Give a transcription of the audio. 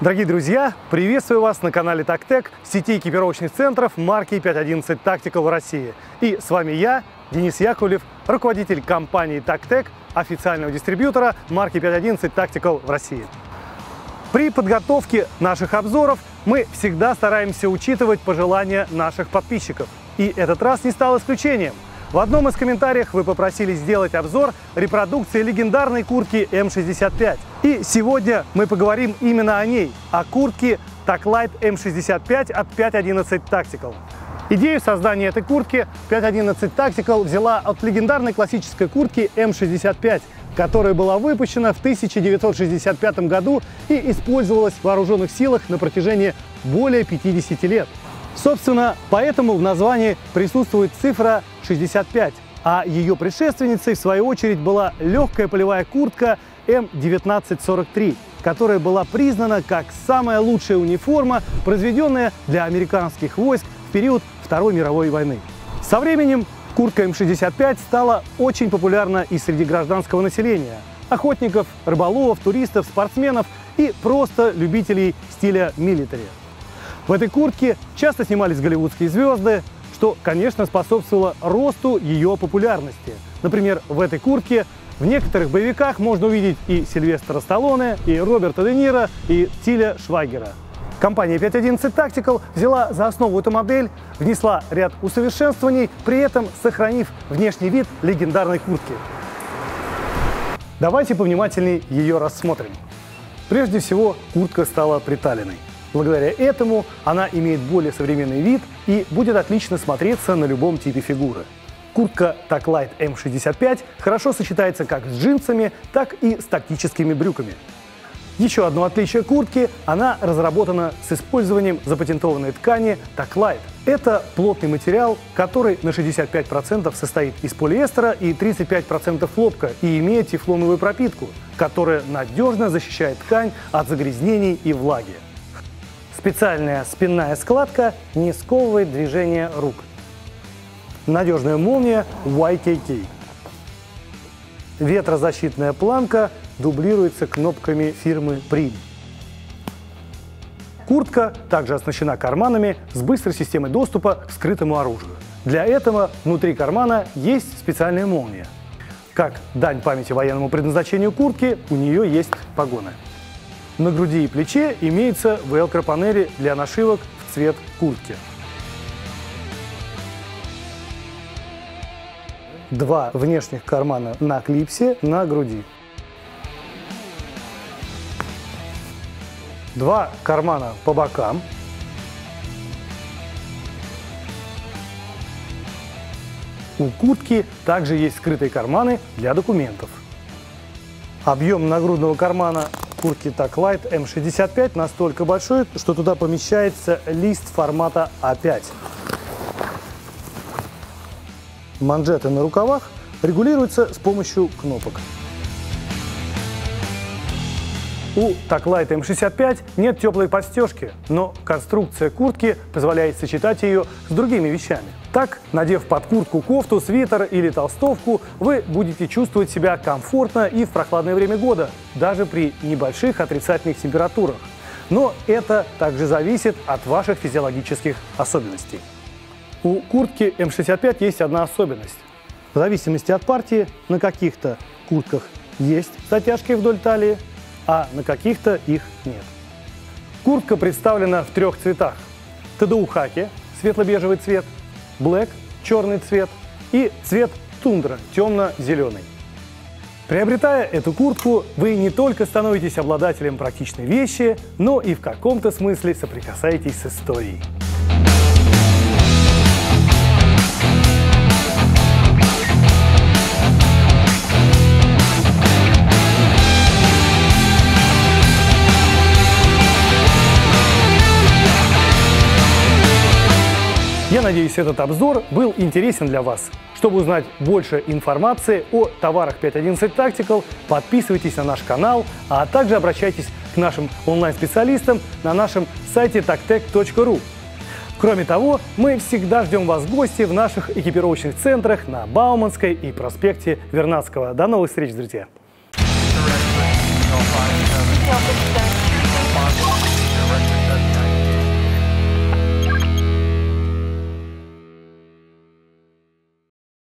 Дорогие друзья, приветствую вас на канале TacTec, сети экипировочных центров марки 511 Tactical в России. И с вами я, Денис Яковлев, руководитель компании TacTec, официального дистрибьютора марки 511 Tactical в России. При подготовке наших обзоров мы всегда стараемся учитывать пожелания наших подписчиков. И этот раз не стал исключением. В одном из комментариев вы попросили сделать обзор репродукции легендарной куртки М65. И сегодня мы поговорим именно о ней, о куртке TacLite М65 от 511 Tactical. Идею создания этой куртки 511 Tactical взяла от легендарной классической куртки М65, которая была выпущена в 1965 году и использовалась в вооруженных силах на протяжении более 50 лет. Собственно, поэтому в названии присутствует цифра 65, а ее предшественницей, в свою очередь, была легкая полевая куртка М1943, которая была признана как самая лучшая униформа, произведенная для американских войск в период Второй мировой войны. Со временем куртка М65 стала очень популярна и среди гражданского населения – охотников, рыболовов, туристов, спортсменов и просто любителей стиля милитари. В этой куртке часто снимались голливудские звезды, что, конечно, способствовало росту ее популярности. Например, в этой куртке в некоторых боевиках можно увидеть и Сильвестра Сталлоне, и Роберта Де Ниро, и Тиля Швайгера. Компания 511 Tactical взяла за основу эту модель, внесла ряд усовершенствований, при этом сохранив внешний вид легендарной куртки. Давайте повнимательнее ее рассмотрим. Прежде всего, куртка стала приталенной. Благодаря этому она имеет более современный вид и будет отлично смотреться на любом типе фигуры. Куртка TacLite М65 хорошо сочетается как с джинсами, так и с тактическими брюками. Еще одно отличие куртки – она разработана с использованием запатентованной ткани TacLite. Это плотный материал, который на 65% состоит из полиэстера и 35% хлопка и имеет тефлоновую пропитку, которая надежно защищает ткань от загрязнений и влаги. Специальная спинная складка не сковывает движение рук. Надежная молния YKK. Ветрозащитная планка дублируется кнопками фирмы Prim. Куртка также оснащена карманами с быстрой системой доступа к скрытому оружию. Для этого внутри кармана есть специальная молния. Как дань памяти военному предназначению куртки, у нее есть погоны. На груди и плече имеются велкро-панели для нашивок в цвет куртки. Два внешних кармана на клипсе на груди. Два кармана по бокам. У куртки также есть скрытые карманы для документов. Объем нагрудного кармана куртки TacLite М65 настолько большой, что туда помещается лист формата А5. Манжеты на рукавах регулируются с помощью кнопок. У TacLite М65 нет теплой подстежки, но конструкция куртки позволяет сочетать ее с другими вещами. Так, надев под куртку кофту, свитер или толстовку, вы будете чувствовать себя комфортно и в прохладное время года, даже при небольших отрицательных температурах. Но это также зависит от ваших физиологических особенностей. У куртки М65 есть одна особенность. В зависимости от партии, на каких-то куртках есть затяжки вдоль талии, а на каких-то их нет. Куртка представлена в трех цветах. ТДУ хаки, светло-бежевый цвет, блэк, черный цвет и цвет тундра, темно-зеленый. Приобретая эту куртку, вы не только становитесь обладателем практичной вещи, но и в каком-то смысле соприкасаетесь с историей. Я надеюсь, этот обзор был интересен для вас. Чтобы узнать больше информации о товарах 511 Tactical, подписывайтесь на наш канал, а также обращайтесь к нашим онлайн-специалистам на нашем сайте tactec.ru. Кроме того, мы всегда ждем вас в гости в наших экипировочных центрах на Бауманской и проспекте Вернадского. До новых встреч, друзья!